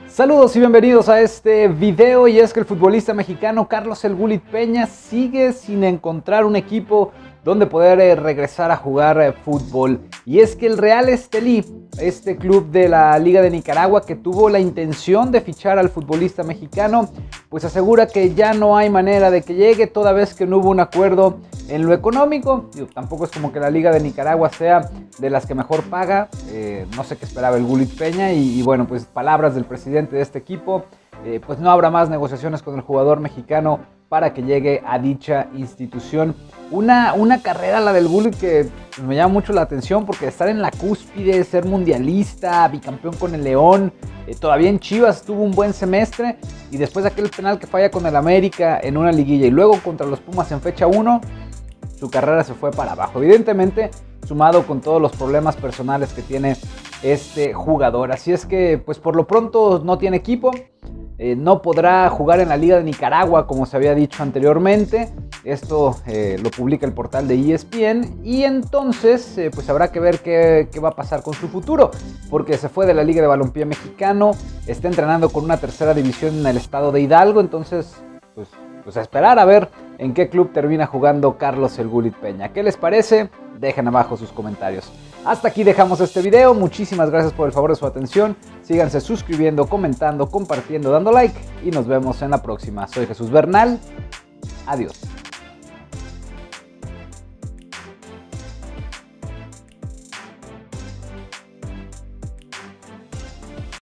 Saludos y bienvenidos a este video. Y es que el futbolista mexicano Carlos El Gulit Peña sigue sin encontrar un equipo donde poder regresar a jugar fútbol. Y es que el Real Estelí, este club de la Liga de Nicaragua que tuvo la intención de fichar al futbolista mexicano, pues asegura que ya no hay manera de que llegue, toda vez que no hubo un acuerdo en lo económico. Tampoco es como que la Liga de Nicaragua sea de las que mejor paga. No sé qué esperaba el Gulit Peña y bueno, pues palabras del presidente de este equipo, pues no habrá más negociaciones con el jugador mexicano para que llegue a dicha institución. Una carrera, la del Gulit, que me llama mucho la atención porque estar en la cúspide, ser mundialista, bicampeón con el León, todavía en Chivas tuvo un buen semestre, y después de aquel penal que falla con el América en una liguilla y luego contra los Pumas en fecha 1, su carrera se fue para abajo. Evidentemente, sumado con todos los problemas personales que tiene este jugador. Así es que, pues por lo pronto no tiene equipo. No podrá jugar en la Liga de Nicaragua, como se había dicho anteriormente. Esto lo publica el portal de ESPN. Y entonces pues habrá que ver qué va a pasar con su futuro, porque se fue de la Liga de Balompié Mexicano, está entrenando con una tercera división en el estado de Hidalgo. Entonces pues a esperar a ver en qué club termina jugando Carlos El Gulit Peña. ¿Qué les parece? Dejen abajo sus comentarios. Hasta aquí dejamos este video. Muchísimas gracias por el favor de su atención. Síganse suscribiendo, comentando, compartiendo, dando like. Y nos vemos en la próxima. Soy Jesús Bernal. Adiós.